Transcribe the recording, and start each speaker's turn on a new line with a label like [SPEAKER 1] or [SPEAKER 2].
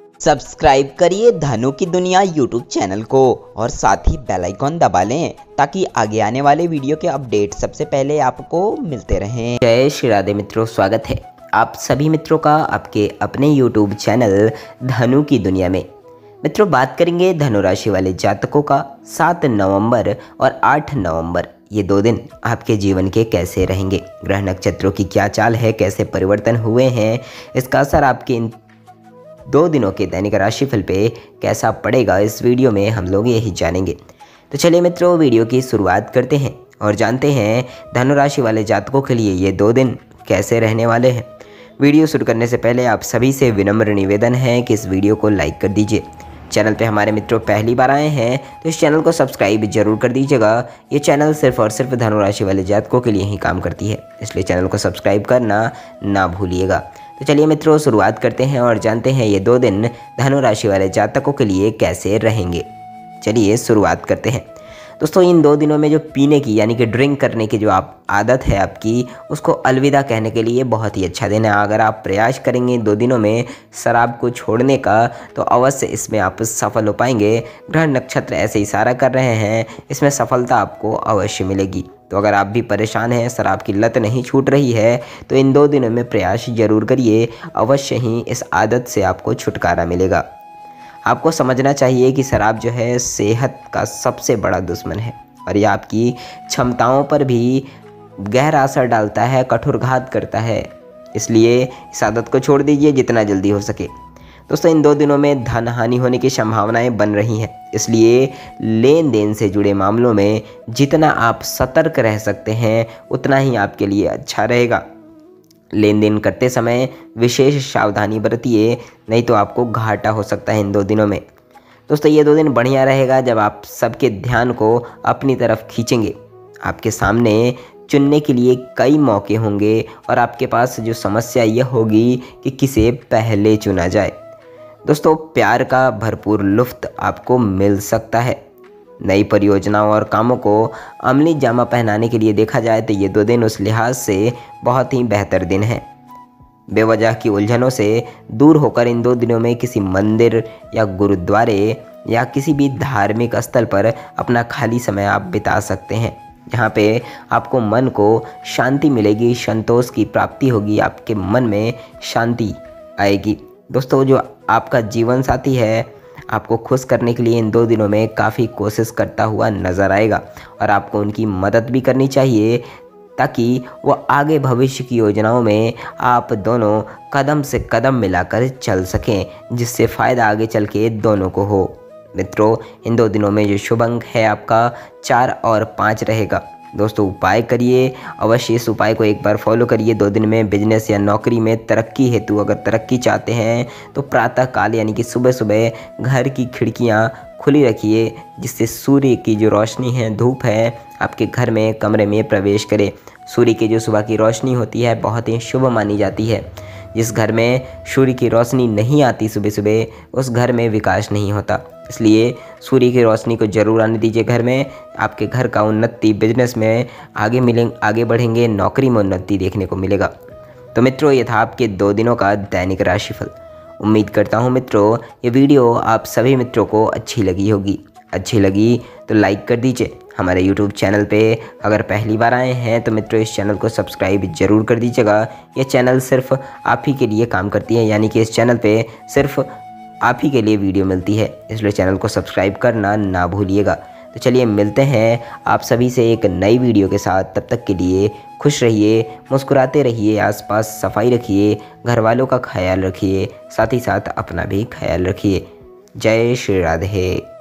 [SPEAKER 1] Subscribe करिए धनु की दुनिया यूट्यूब चैनल को और साथ ही बेल आइकॉन दबा लें ताकि आगे आने वाले वीडियो के अपडेट सबसे पहले आपको मिलते रहें।
[SPEAKER 2] जय श्री राधे मित्रों, स्वागत है आप सभी मित्रों का आपके अपने यूट्यूब चैनल धनु की दुनिया में। मित्रों, बात करेंगे धनु राशि वाले जातकों का 7 नवंबर और 8 नवंबर ये 2 दिन आपके जीवन के कैसे रहेंगे, ग्रह नक्षत्रों की क्या चाल है, कैसे परिवर्तन हुए हैं, इसका असर आपके इन 2 दिनों के दैनिक राशिफल पे कैसा पड़ेगा, इस वीडियो में हम लोग यही जानेंगे। तो चलिए मित्रों, वीडियो की शुरुआत करते हैं और जानते हैं धनु राशि वाले जातकों के लिए ये 2 दिन कैसे रहने वाले हैं। वीडियो शुरू करने से पहले आप सभी से विनम्र निवेदन है कि इस वीडियो को लाइक कर दीजिए। चैनल पे हमारे मित्रों पहली बार आए हैं तो इस चैनल को सब्सक्राइब जरूर कर दीजिएगा। ये चैनल सिर्फ और सिर्फ धनु राशि वाले जातकों के लिए ही काम करती है, इसलिए चैनल को सब्सक्राइब करना ना भूलिएगा। तो चलिए मित्रों, शुरुआत करते हैं और जानते हैं ये 2 दिन धनु राशि वाले जातकों के लिए कैसे रहेंगे। चलिए शुरुआत करते हैं। दोस्तों, इन 2 दिनों में जो पीने की यानी कि ड्रिंक करने की जो आदत है आपकी, उसको अलविदा कहने के लिए बहुत ही अच्छा दिन है। अगर आप प्रयास करेंगे 2 दिनों में शराब को छोड़ने का तो अवश्य इसमें आप सफल हो पाएंगे। ग्रह नक्षत्र ऐसे इशारा कर रहे हैं, इसमें सफलता आपको अवश्य मिलेगी। तो अगर आप भी परेशान हैं, शराब की लत नहीं छूट रही है, तो इन 2 दिनों में प्रयास जरूर करिए, अवश्य ही इस आदत से आपको छुटकारा मिलेगा। आपको समझना चाहिए कि शराब जो है सेहत का सबसे बड़ा दुश्मन है और ये आपकी क्षमताओं पर भी गहरा असर डालता है, कठोर घात करता है। इसलिए इस आदत को छोड़ दीजिए जितना जल्दी हो सके। दोस्तों, इन 2 दिनों में धन हानि होने की संभावनाएं बन रही हैं, इसलिए लेन देन से जुड़े मामलों में जितना आप सतर्क रह सकते हैं उतना ही आपके लिए अच्छा रहेगा। लेन देन करते समय विशेष सावधानी बरतिए, नहीं तो आपको घाटा हो सकता है इन 2 दिनों में। दोस्तों, ये 2 दिन बढ़िया रहेगा जब आप सबके ध्यान को अपनी तरफ खींचेंगे। आपके सामने चुनने के लिए कई मौके होंगे और आपके पास जो समस्या यह होगी कि किसे पहले चुना जाए। दोस्तों, प्यार का भरपूर लुत्फ आपको मिल सकता है। नई परियोजनाओं और कामों को अमली जामा पहनाने के लिए देखा जाए तो ये 2 दिन उस लिहाज से बहुत ही बेहतर दिन है। बेवजह की उलझनों से दूर होकर इन 2 दिनों में किसी मंदिर या गुरुद्वारे या किसी भी धार्मिक स्थल पर अपना खाली समय आप बिता सकते हैं। यहाँ पे आपको मन को शांति मिलेगी, संतोष की प्राप्ति होगी, आपके मन में शांति आएगी। दोस्तों, जो आपका जीवन साथी है आपको खुश करने के लिए इन 2 दिनों में काफ़ी कोशिश करता हुआ नज़र आएगा और आपको उनकी मदद भी करनी चाहिए ताकि वो आगे भविष्य की योजनाओं में आप दोनों कदम से कदम मिलाकर चल सकें, जिससे फ़ायदा आगे चल के दोनों को हो। मित्रों, इन 2 दिनों में जो शुभ अंक है आपका 4 और 5 रहेगा। दोस्तों, उपाय करिए, अवश्य इस उपाय को एक बार फॉलो करिए। 2 दिन में बिजनेस या नौकरी में तरक्की हेतु अगर तरक्की चाहते हैं तो प्रातः काल यानी कि सुबह सुबह घर की खिड़कियां खुली रखिए, जिससे सूर्य की जो रोशनी है, धूप है, आपके घर में कमरे में प्रवेश करे। सूर्य की जो सुबह की रोशनी होती है बहुत ही शुभ मानी जाती है। जिस घर में सूर्य की रोशनी नहीं आती सुबह सुबह, उस घर में विकास नहीं होता। इसलिए सूर्य की रोशनी को जरूर आने दीजिए घर में। आपके घर का उन्नति, बिजनेस में आगे बढ़ेंगे, नौकरी में उन्नति देखने को मिलेगा। तो मित्रों, ये था आपके 2 दिनों का दैनिक राशिफल। उम्मीद करता हूँ मित्रों ये वीडियो आप सभी मित्रों को अच्छी लगी होगी। अच्छी लगी तो लाइक कर दीजिए। हमारे YouTube चैनल पे अगर पहली बार आए हैं तो मित्रों इस चैनल को सब्सक्राइब जरूर कर दीजिएगा। ये चैनल सिर्फ आप ही के लिए काम करती है, यानी कि इस चैनल पे सिर्फ आप ही के लिए वीडियो मिलती है, इसलिए चैनल को सब्सक्राइब करना ना भूलिएगा। तो चलिए मिलते हैं आप सभी से एक नई वीडियो के साथ। तब तक के लिए खुश रहिए, मुस्कुराते रहिए, आसपास सफाई रखिए, घर वालों का ख्याल रखिए, साथ ही साथ अपना भी ख्याल रखिए। जय श्री राधे।